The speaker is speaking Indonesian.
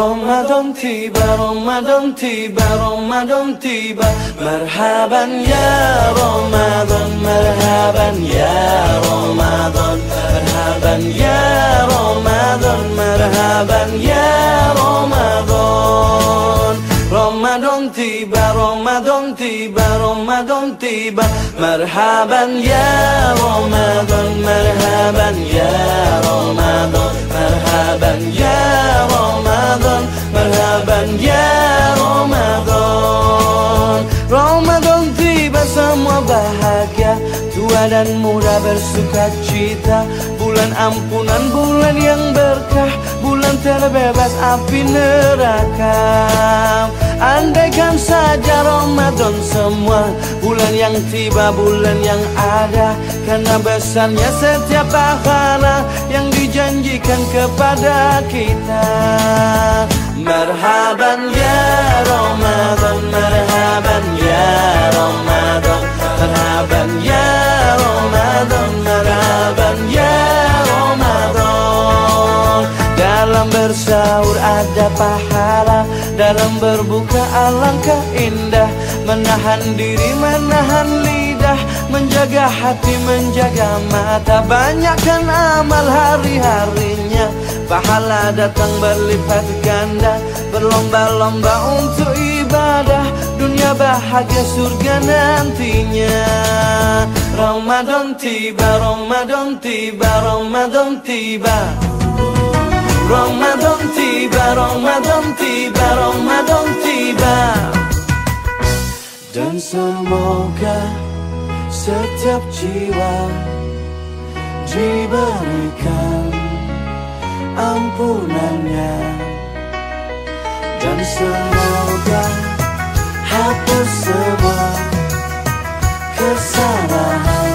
Ramadan tiba, Ramadan tiba, Ramadan tiba. Marhaban ya Ramadan, marhaban ya Ramadan, marhaban ya Ramadan, marhaban ya Ramadan. Ramadan tiba, Ramadan tiba, Ramadan tiba. Marhaban ya Ramadan, marhaban ya Ramadan, marhaban ya Ramadan, marhaban ya Ramadan. Ramadan tiba, semua bahagia, tua dan muda bersuka cita. Bulan ampunan, bulan yang berkah, bulan terbebas api neraka. Andaikan saja Ramadan semua, bulan yang tiba, bulan yang ada. Karena besarnya setiap pahala yang dijanjikan kepada kita. Marhaban ya Ramadan, marhaban ya Ramadan, marhaban ya Ramadan, marhaban ya Ramadan. Dalam bersahur ada pahala, dalam berbuka alangkah indah. Menahan diri, menahan lidah, menjaga hati, menjaga mata. Banyakkan amal hari-harinya, pahala datang berlipat ganda. Berlomba-lomba untuk ibadah, dunia bahagia surga nantinya. Ramadan tiba, Ramadan tiba, Ramadan tiba. Ramadan tiba, Ramadan tiba, Ramadan tiba. Dan semoga setiap jiwa diberikan ampunannya. Dan semoga hapus semua kesalahan.